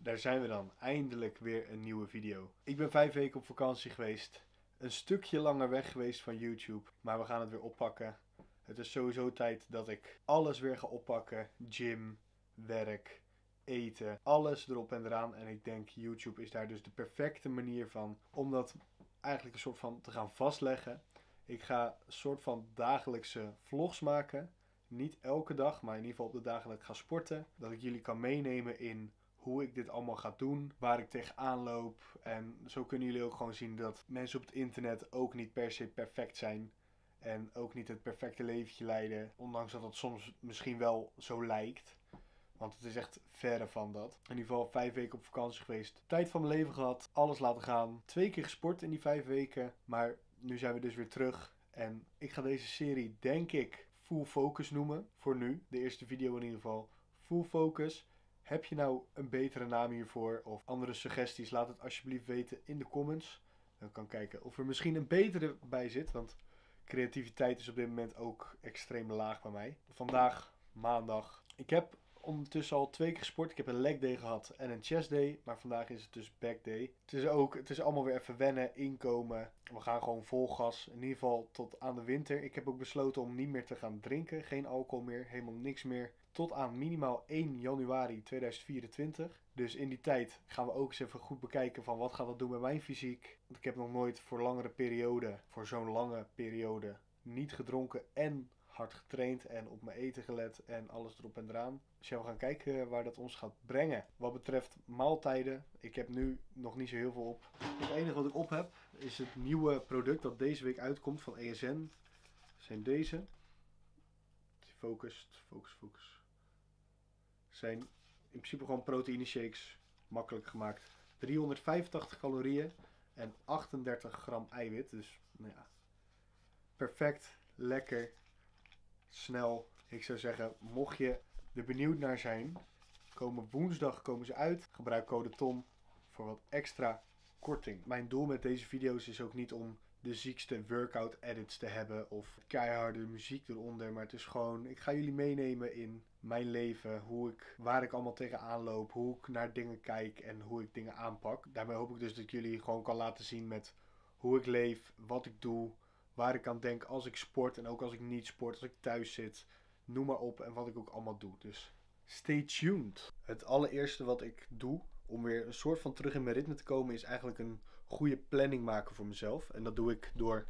Daar zijn we dan, eindelijk weer een nieuwe video. Ik ben 5 weken op vakantie geweest. Een stukje langer weg geweest van YouTube, maar we gaan het weer oppakken. Het is sowieso tijd dat ik alles weer ga oppakken. Gym, werk, eten, alles erop en eraan. En ik denk YouTube is daar dus de perfecte manier van om dat eigenlijk een soort van te gaan vastleggen. Ik ga een soort van dagelijkse vlogs maken. Niet elke dag, maar in ieder geval op de dagen dat ik ga sporten. Dat ik jullie kan meenemen in hoe ik dit allemaal ga doen, waar ik tegenaan loop. En zo kunnen jullie ook gewoon zien dat mensen op het internet ook niet per se perfect zijn. En ook niet het perfecte leventje leiden. Ondanks dat het soms misschien wel zo lijkt. Want het is echt verre van dat. In ieder geval 5 weken op vakantie geweest. Tijd van mijn leven gehad. Alles laten gaan. 2 keer gesport in die 5 weken. Maar nu zijn we dus weer terug. En ik ga deze serie denk ik Full Focus noemen. Voor nu. De eerste video in ieder geval. Full Focus. Heb je nou een betere naam hiervoor of andere suggesties? Laat het alsjeblieft weten in de comments. Dan kan ik kijken of er misschien een betere bij zit. Want creativiteit is op dit moment ook extreem laag bij mij. Vandaag, maandag. Ik heb ondertussen al 2 keer gesport. Ik heb een leg day gehad en een chest day. Maar vandaag is het dus back day. Het is allemaal weer even wennen, inkomen. We gaan gewoon vol gas. In ieder geval tot aan de winter. Ik heb ook besloten om niet meer te gaan drinken. Geen alcohol meer, helemaal niks meer. Tot aan minimaal 1 januari 2024. Dus in die tijd gaan we ook eens even goed bekijken van wat gaat dat doen met mijn fysiek. Want ik heb nog nooit voor zo'n lange periode, niet gedronken en hard getraind en op mijn eten gelet en alles erop en eraan. Dus ja, we gaan kijken waar dat ons gaat brengen. Wat betreft maaltijden, ik heb nu nog niet zo heel veel op. Het enige wat ik op heb is het nieuwe product dat deze week uitkomt van ESN. Dat zijn deze. Focus. Zijn in principe gewoon proteïne shakes, makkelijk gemaakt. 385 calorieën en 38 gram eiwit. Dus nou ja, perfect, lekker, snel. Ik zou zeggen, mocht je er benieuwd naar zijn, woensdag komen ze uit. Gebruik code TOM voor wat extra korting. Mijn doel met deze video's is ook niet om de ziekste workout edits te hebben of keiharde muziek eronder. Maar het is gewoon, ik ga jullie meenemen in mijn leven, waar ik allemaal tegenaan loop, hoe ik naar dingen kijk en hoe ik dingen aanpak. Daarmee hoop ik dus dat ik jullie gewoon kan laten zien met hoe ik leef, wat ik doe, waar ik aan denk als ik sport en ook als ik niet sport, als ik thuis zit. Noem maar op en wat ik ook allemaal doe. Dus stay tuned. Het allereerste wat ik doe om weer een soort van terug in mijn ritme te komen is eigenlijk een goede planning maken voor mezelf. En dat doe ik door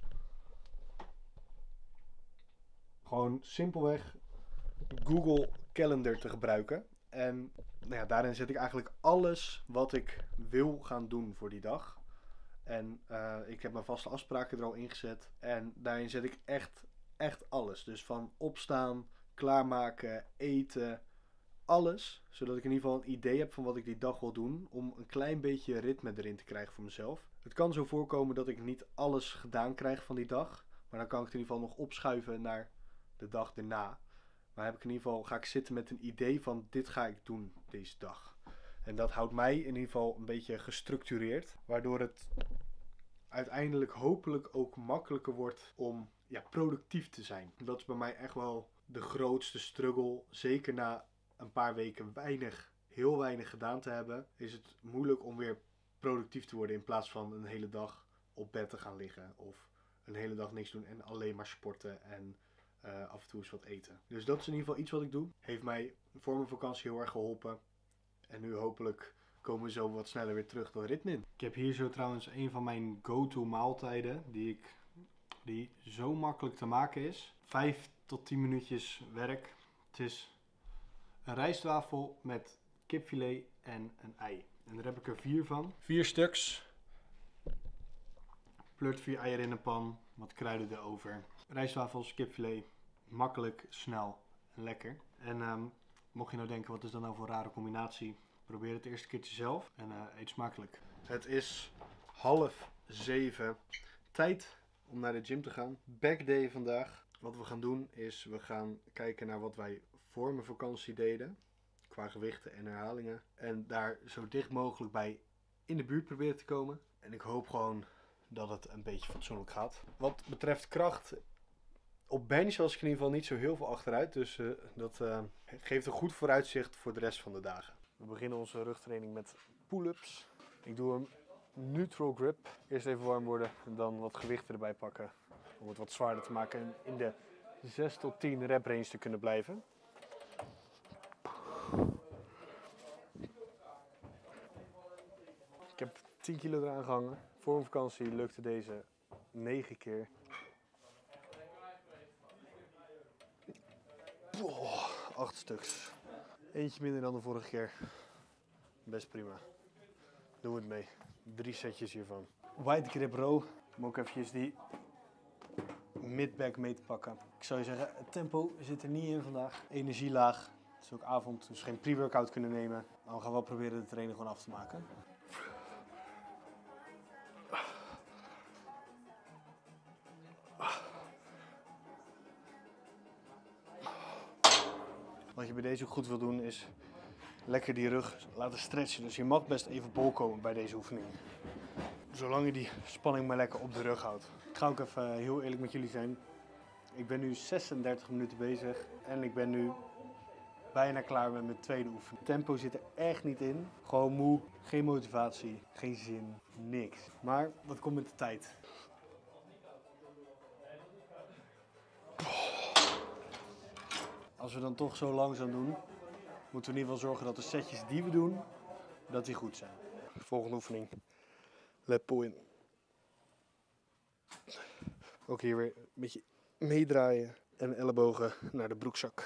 gewoon simpelweg Google Calendar te gebruiken. En nou ja, daarin zet ik eigenlijk alles wat ik wil gaan doen voor die dag. En ik heb mijn vaste afspraken er al ingezet. En daarin zet ik echt alles. Dus van opstaan, klaarmaken, eten, alles. Zodat ik in ieder geval een idee heb van wat ik die dag wil doen. Om een klein beetje ritme erin te krijgen voor mezelf. Het kan zo voorkomen dat ik niet alles gedaan krijg van die dag. Maar dan kan ik het in ieder geval nog opschuiven naar de dag erna. Maar heb ik in ieder geval, ga ik zitten met een idee van dit ga ik doen deze dag. En dat houdt mij in ieder geval een beetje gestructureerd. Waardoor het uiteindelijk hopelijk ook makkelijker wordt om productief te zijn. Dat is bij mij echt wel de grootste struggle. Zeker na een paar weken heel weinig gedaan te hebben, is het moeilijk om weer productief te worden in plaats van een hele dag op bed te gaan liggen. Of een hele dag niks doen en alleen maar sporten en af en toe eens wat eten. Dus dat is in ieder geval iets wat ik doe. Heeft mij voor mijn vakantie heel erg geholpen. En nu hopelijk komen we zo wat sneller weer terug door ritme in. Ik heb hier zo trouwens een van mijn go-to maaltijden die zo makkelijk te maken is. 5 tot 10 minuutjes werk. Het is een rijstwafel met kipfilet en een ei. En daar heb ik er 4 van. 4 stuks. Pleurt 4 eieren in een pan. Wat kruiden erover. Rijstwafels, kipfilet. Makkelijk, snel en lekker. En mocht je nou denken, wat is dat nou voor een rare combinatie? Probeer het eerste keertje zelf en eet smakelijk. Het is 6:30. Tijd om naar de gym te gaan. Back day vandaag. Wat we gaan doen is, we gaan kijken naar wat wij voor mijn vakantie deden. Qua gewichten en herhalingen. En daar zo dicht mogelijk bij in de buurt proberen te komen. En ik hoop gewoon dat het een beetje fatsoenlijk gaat. Wat betreft kracht, op bench was ik in ieder geval niet zo heel veel achteruit. Dus dat geeft een goed vooruitzicht voor de rest van de dagen. We beginnen onze rugtraining met pull-ups. Ik doe hem neutral grip. Eerst even warm worden en dan wat gewichten erbij pakken. Om het wat zwaarder te maken en in de 6 tot 10 rep range te kunnen blijven. Ik heb 10 kilo eraan gehangen. Voor mijn vakantie lukte deze 9 keer. 8 stuks. Eentje minder dan de vorige keer. Best prima. Doen we het mee. 3 setjes hiervan. Wide grip row. Om ook eventjes die mid-back mee te pakken. Ik zou je zeggen, het tempo zit er niet in vandaag. Energie laag. Het is ook avond, dus geen pre-workout kunnen nemen. Maar we gaan wel proberen de training gewoon af te maken. Wat je bij deze ook goed wil doen is lekker die rug laten stretchen. Dus je mag best even bol komen bij deze oefening. Zolang je die spanning maar lekker op de rug houdt. Ik ga ook even heel eerlijk met jullie zijn. Ik ben nu 36 minuten bezig en ik ben nu bijna klaar met mijn tweede oefening. Tempo zit er echt niet in. Gewoon moe, geen motivatie, geen zin, niks. Maar dat komt met de tijd. Als we dan toch zo langzaam doen, moeten we in ieder geval zorgen dat de setjes die we doen, dat die goed zijn. Volgende oefening. Lat pull in. Ook hier weer een beetje meedraaien en ellebogen naar de broekzak.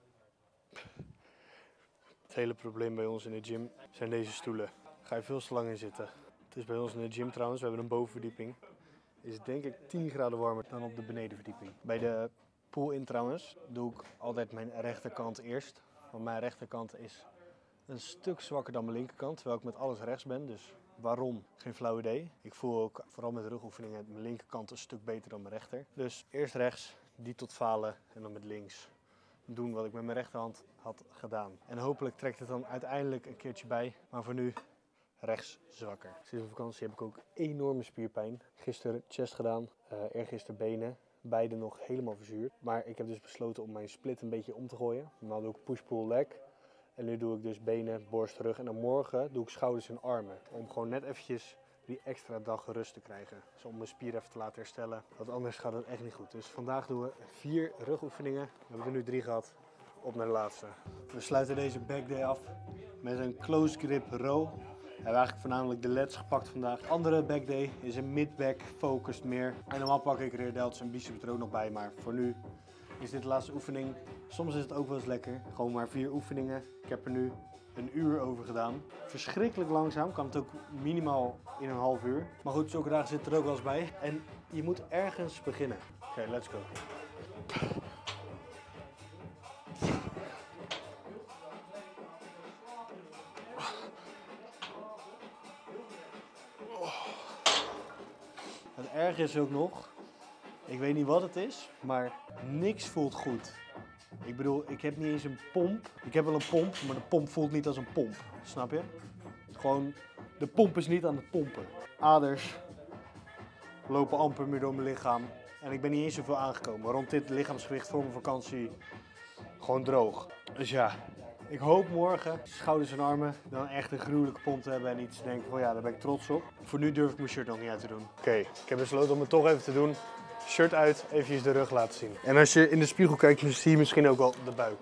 Het hele probleem bij ons in de gym zijn deze stoelen. Ga je veel te lang in zitten. Het is bij ons in de gym trouwens, we hebben een bovenverdieping. Is denk ik 10 graden warmer dan op de benedenverdieping. Bij de pull-in trouwens doe ik altijd mijn rechterkant eerst. Want mijn rechterkant is een stuk zwakker dan mijn linkerkant, terwijl ik met alles rechts ben. Dus waarom? Geen flauw idee. Ik voel ook, vooral met rugoefeningen, mijn linkerkant een stuk beter dan mijn rechter. Dus eerst rechts, die tot falen en dan met links doen wat ik met mijn rechterhand had gedaan. En hopelijk trekt het dan uiteindelijk een keertje bij, maar voor nu rechts zwakker. Sinds mijn vakantie heb ik ook enorme spierpijn. Gisteren chest gedaan, eergisteren benen. Beide nog helemaal verzuurd. Maar ik heb dus besloten om mijn split een beetje om te gooien. Normaal doe ik push-pull leg. En nu doe ik dus benen, borst, rug. En dan morgen doe ik schouders en armen. Om gewoon net eventjes die extra dag rust te krijgen. Dus om mijn spier even te laten herstellen. Want anders gaat het echt niet goed. Dus vandaag doen we 4 rugoefeningen. We hebben er nu 3 gehad. Op naar de laatste. We sluiten deze back day af met een close grip row. We hebben eigenlijk voornamelijk de lats gepakt vandaag. De andere back day is een mid-back focused meer. En normaal pak ik rear delts en biceps er ook nog bij. Maar voor nu is dit de laatste oefening. Soms is het ook wel eens lekker. Gewoon maar 4 oefeningen. Ik heb er nu een uur over gedaan. Verschrikkelijk langzaam. Kan het ook minimaal in een half uur. Maar goed, zulke dagen zitten er ook wel eens bij. En je moet ergens beginnen. Oké, let's go. Het erg is ook nog, ik weet niet wat het is, maar niks voelt goed. Ik bedoel, ik heb niet eens een pomp. Ik heb wel een pomp, maar de pomp voelt niet als een pomp. Snap je? Gewoon, de pomp is niet aan het pompen. Aders lopen amper meer door mijn lichaam. En ik ben niet eens zoveel aangekomen. Rond dit lichaamsgewicht voor mijn vakantie gewoon droog. Dus ja, ik hoop morgen schouders en armen dan echt een gruwelijke pomp te hebben en iets te denken van ja, daar ben ik trots op. Voor nu durf ik mijn shirt nog niet uit te doen. Oké, ik heb besloten om het toch even te doen. Shirt uit, eventjes de rug laten zien. En als je in de spiegel kijkt, zie je misschien ook wel de buik.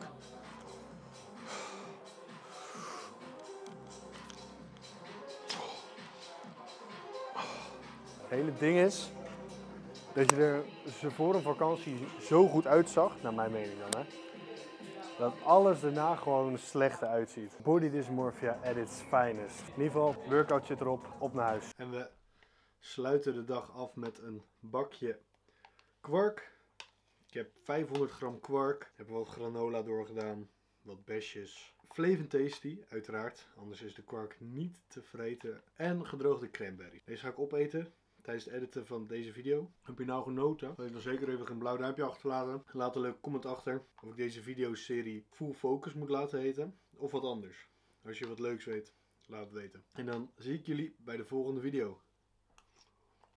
Het hele ding is dat je er voor een vakantie zo goed uitzag, naar mijn mening dan hè. Dat alles daarna gewoon slechter uitziet. Body dysmorphia at its finest. In ieder geval, workout zit erop, op naar huis. En we sluiten de dag af met een bakje kwark. Ik heb 500 gram kwark. Ik heb wat granola doorgedaan. Wat besjes. Flavin Tasty, uiteraard. Anders is de kwark niet te vreten. En gedroogde cranberry. Deze ga ik opeten tijdens het editen van deze video. Heb je nou genoten? Wil je dan zeker even een blauw duimpje achterlaten. Laat een leuke comment achter of ik deze videoserie Full Focus moet laten heten. Of wat anders. Als je wat leuks weet, laat het weten. En dan zie ik jullie bij de volgende video.